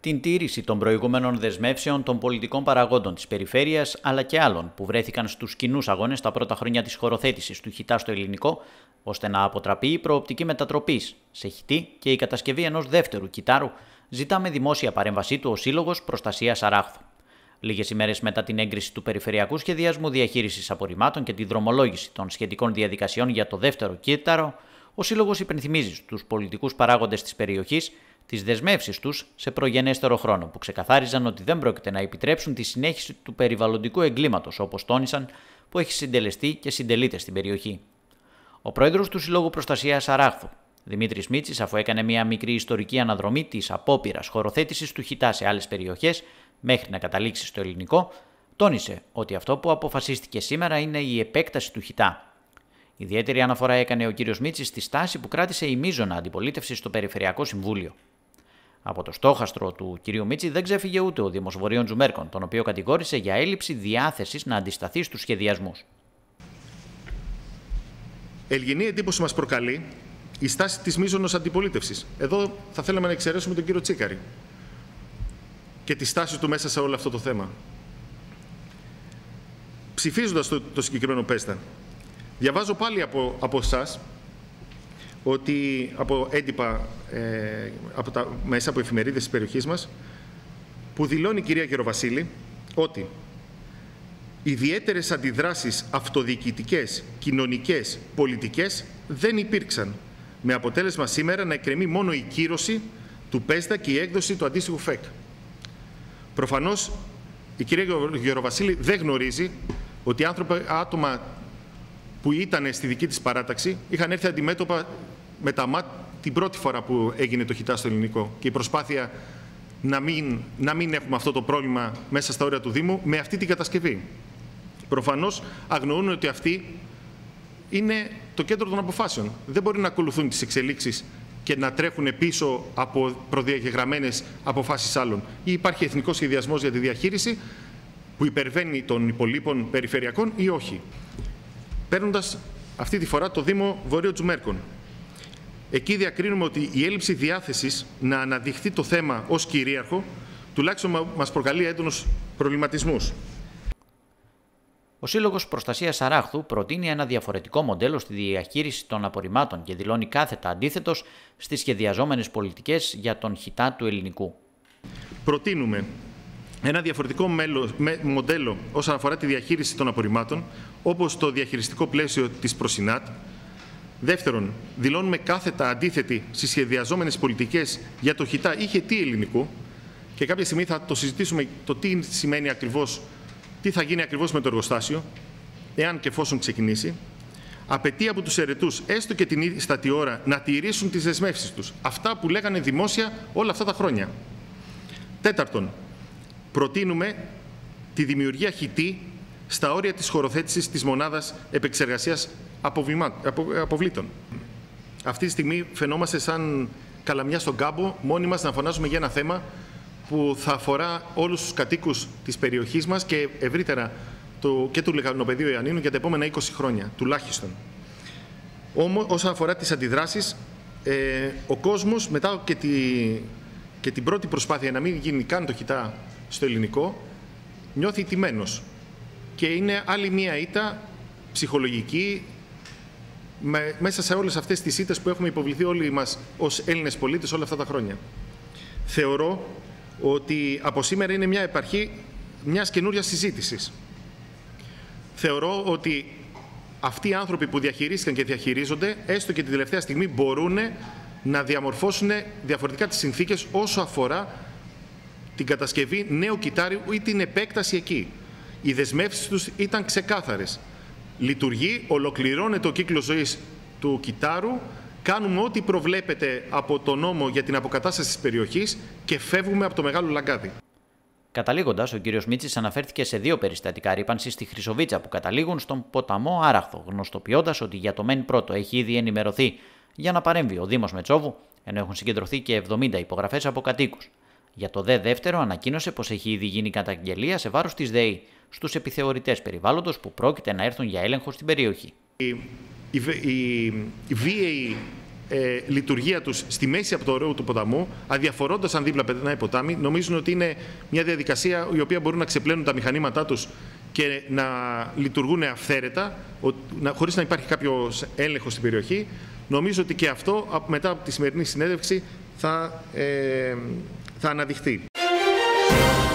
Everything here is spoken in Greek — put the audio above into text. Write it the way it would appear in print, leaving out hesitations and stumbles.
την τήρηση των προηγούμενων δεσμεύσεων των πολιτικών παραγόντων της περιφέρειας αλλά και άλλων που βρέθηκαν στους κοινούς αγώνες τα πρώτα χρόνια της χωροθέτησης του χιτά στο ελληνικό, ώστε να αποτραπεί η προοπτική μετατροπής σε χιτή και η κατασκευή ενός δεύτερου κιτάρου, ζητά με δημόσια παρέμβασή του ο Σύλλογος Προστασίας Αράχθου. Λίγες ημέρες μετά την έγκριση του Περιφερειακού Σχεδιασμού Διαχείρισης Απορριμμάτων και τη δρομολόγηση των σχετικών διαδικασιών για το δεύτερο κύτταρο, ο Σύλλογος υπενθυμίζει στους πολιτικούς παράγοντες της περιοχής τις δεσμεύσεις τους σε προγενέστερο χρόνο, που ξεκαθάριζαν ότι δεν πρόκειται να επιτρέψουν τη συνέχιση του περιβαλλοντικού εγκλήματος, όπως τόνισαν, που έχει συντελεστεί και συντελείται στην περιοχή. Ο πρόεδρος του Συλλόγου Προστασίας Αράχθου, Δημήτρης Μίτσης, αφού έκανε μια μικρή ιστορική αναδρομή της απόπειρας χωροθέτησης του χιτά σε άλλες περιοχές μέχρι να καταλήξει στο ελληνικό, τόνισε ότι αυτό που αποφασίστηκε σήμερα είναι η επέκταση του χιτά. Ιδιαίτερη αναφορά έκανε ο κ. Μίτσης στη στάση που κράτησε η μείζωνα αντιπολίτευση στο Περιφερειακό Συμβούλιο. Από το στόχαστρο του κ. Μίτση δεν ξέφυγε ούτε ο Δήμος Βορείων Τζουμέρκων, τον οποίο κατηγόρησε για έλλειψη διάθεσης να αντισταθεί στους σχεδιασμούς. Ελγενή εντύπωση μας προκαλεί η στάση της μείζωνος αντιπολίτευσης. Εδώ θα θέλαμε να εξαιρέσουμε τον κύριο Τσίκαρη και τη στάση του μέσα σε όλο αυτό το θέμα. Ψηφίζοντας το συγκεκριμένο ΠΕΣΤΑ, διαβάζω πάλι από εσάς ότι από έντυπα μέσα από εφημερίδες της περιοχής μας, που δηλώνει η κυρία Γεροβασίλη ότι ιδιαίτερες αντιδράσεις αυτοδιοικητικές, κοινωνικές, πολιτικές δεν υπήρξαν, με αποτέλεσμα σήμερα να εκκρεμεί μόνο η κύρωση του ΠΕΣΤΑ και η έκδοση του αντίστοιχου ΦΕΚ. Προφανώς η κυρία Γεροβασίλη δεν γνωρίζει ότι άτομα που ήταν στη δική της παράταξη είχαν έρθει αντιμέτωπα με τα ΜΑΤ την πρώτη φορά που έγινε το χιτά στο ελληνικό και η προσπάθεια να μην έχουμε αυτό το πρόβλημα μέσα στα όρια του Δήμου με αυτή την κατασκευή. Προφανώς αγνοούν ότι αυτή είναι το κέντρο των αποφάσεων. Δεν μπορεί να ακολουθούν τις εξελίξεις και να τρέχουν πίσω από προδιαγεγραμμένες αποφάσεις άλλων. Ή υπάρχει εθνικός σχεδιασμός για τη διαχείριση που υπερβαίνει των υπολείπων περιφερειακών ή όχι. Παίρνοντας αυτή τη φορά το Δήμο Βορείων Τζουμέρκων. Εκεί διακρίνουμε ότι η έλλειψη διάθεσης να αναδειχθεί το θέμα ως κυρίαρχο τουλάχιστον μας προκαλεί έντονους προβληματισμούς. Ο Σύλλογος Προστασίας Αράχθου προτείνει ένα διαφορετικό μοντέλο στη διαχείριση των απορριμμάτων και δηλώνει κάθετα αντίθετος στις σχεδιαζόμενες πολιτικές για τον χιτά του ελληνικού. Προτείνουμε ένα διαφορετικό μοντέλο όσον αφορά τη διαχείριση των απορριμμάτων, όπως το διαχειριστικό πλαίσιο της Προσυνάτ. Δεύτερον, δηλώνουμε κάθετα αντίθετη στις σχεδιαζόμενες πολιτικές για το χιτά ή χετή ελληνικού και κάποια στιγμή θα το συζητήσουμε το τι σημαίνει ακριβώς, τι θα γίνει ακριβώς με το εργοστάσιο, εάν και εφόσον ξεκινήσει. Απαιτεί από τους αιρετούς, έστω και την ίστατη ώρα, να τηρήσουν τις δεσμεύσεις τους. Αυτά που λέγανε δημόσια όλα αυτά τα χρόνια. Τέταρτον, προτείνουμε τη δημιουργία χιτή στα όρια της χωροθέτησης της μονάδας επεξεργασίας αποβλήτων. Αυτή τη στιγμή φαινόμαστε σαν καλαμιά στον κάμπο, μόνοι μας να φωνάζουμε για ένα θέμα που θα αφορά όλους τους κατοίκους της περιοχής μας και ευρύτερα και του Λεκανοπεδίου Ιαννίνου για τα επόμενα 20 χρόνια, τουλάχιστον. Όμως, όσον αφορά τις αντιδράσεις, ο κόσμος μετά και την πρώτη προσπάθεια να μην γίνει καν το χιτά στο ελληνικό, νιώθει τιμένος. Και είναι άλλη μία ήττα ψυχολογική μέσα σε όλες αυτές τις ήττες που έχουμε υποβληθεί όλοι μας ως Έλληνες πολίτες όλα αυτά τα χρόνια. Θεωρώ ότι από σήμερα είναι μια επαρχή μιας καινούριας συζήτησης. Θεωρώ ότι αυτοί οι άνθρωποι που διαχειρίστηκαν και διαχειρίζονται, έστω και την τελευταία στιγμή, μπορούν να διαμορφώσουν διαφορετικά τις συνθήκες όσο αφορά την κατασκευή νέου κιτάριου ή την επέκταση εκεί. Οι δεσμεύσεις τους ήταν ξεκάθαρες. Λειτουργεί, ολοκληρώνεται ο κύκλος ζωής του κιτάρου, κάνουμε ό,τι προβλέπεται από το νόμο για την αποκατάσταση της περιοχής και φεύγουμε από το μεγάλο λαγκάδι. Καταλήγοντας, ο κ. Μίτσης αναφέρθηκε σε δύο περιστατικά ρύπανσης στη Χρυσοβίτσα που καταλήγουν στον ποταμό Άραχθο, γνωστοποιώντας ότι για το ΜΕΝ πρώτο έχει ήδη ενημερωθεί για να παρέμβει ο Δήμος Μετσόβου, ενώ έχουν συγκεντρωθεί και 70 υπογραφές από κατοίκους. Για το δε δεύτερο, ανακοίνωσε πως έχει ήδη γίνει καταγγελία σε βάρος της ΔΕΗ στους επιθεωρητές περιβάλλοντος που πρόκειται να έρθουν για έλεγχο στην περιοχή. Η βίαιη λειτουργία τους στη μέση από το ωραίο του ποταμού, αδιαφορώντας αν δίπλα περνάει ποτάμι, νομίζουν ότι είναι μια διαδικασία η οποία μπορούν να ξεπλένουν τα μηχανήματά τους και να λειτουργούν αυθαίρετα, χωρίς να υπάρχει κάποιος έλεγχος στην περιοχή. Νομίζω ότι και αυτό μετά από τη σημερινή συνέντευξη θα αναδειχθεί.